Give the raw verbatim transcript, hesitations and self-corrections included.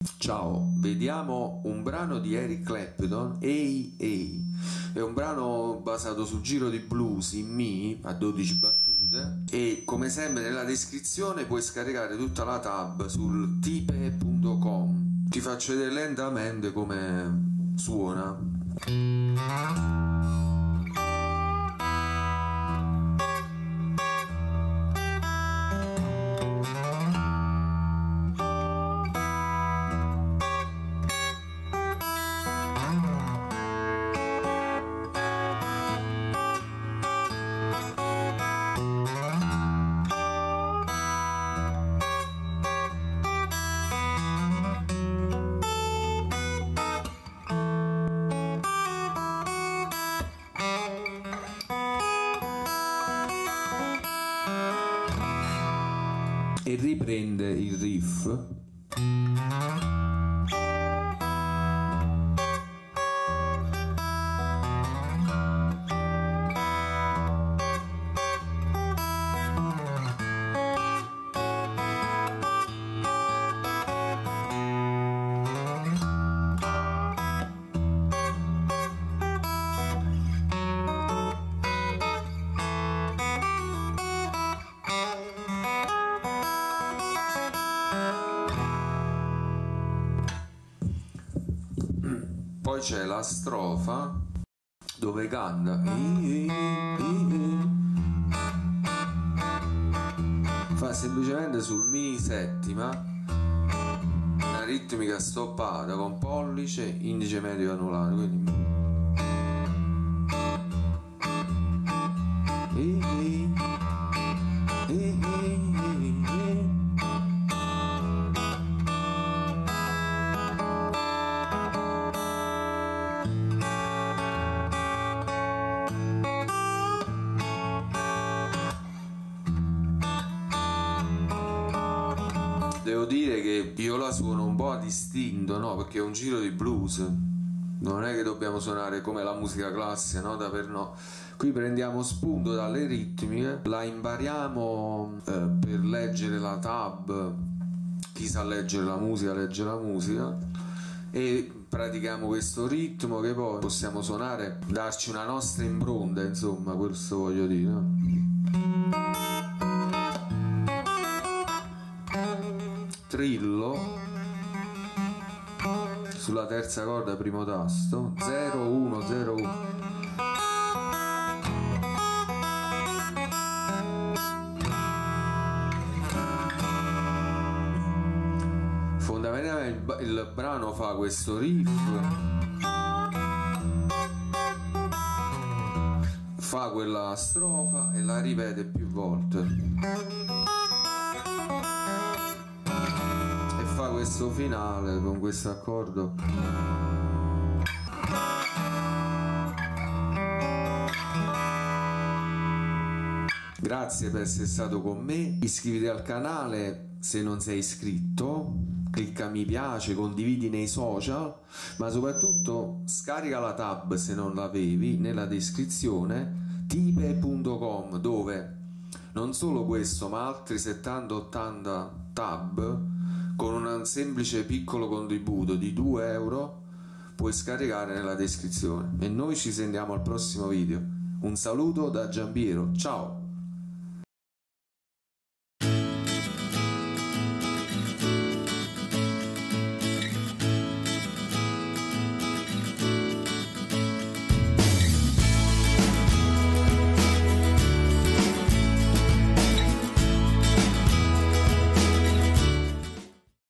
Ciao, vediamo un brano di Eric Clapton, Hey Hey. È un brano basato sul giro di blues in Mi a dodici battute e come sempre nella descrizione puoi scaricare tutta la tab sul tipe punto com. Ti faccio vedere lentamente come suona. E riprende il riff. Poi c'è la strofa dove canta, fa semplicemente sul Mi settima, una ritmica stoppata con pollice, indice medio anulare, quindi devo dire che io la suono un po' a distinto, no? Perché è un giro di blues, non è che dobbiamo suonare come la musica classica, no? Da per no. Qui prendiamo spunto dalle ritmiche, la impariamo eh, per leggere la tab, chi sa leggere la musica legge la musica, e pratichiamo questo ritmo che poi possiamo suonare, darci una nostra impronta, insomma, questo voglio dire, no? Trillo sulla terza corda, primo tasto, zero uno zero uno. Fondamentalmente il, il brano fa questo riff, fa quella strofa e la ripete più volte. Fa questo finale con questo accordo. Grazie per essere stato con me, iscriviti al canale se non sei iscritto, clicca mi piace, condividi nei social, ma soprattutto scarica la tab se non l'avevi nella descrizione, tipe punto com, dove non solo questo ma altri settanta ottanta tab con un semplice piccolo contributo di due euro puoi scaricare nella descrizione. E noi ci sentiamo al prossimo video. Un saluto da Giampiero, ciao!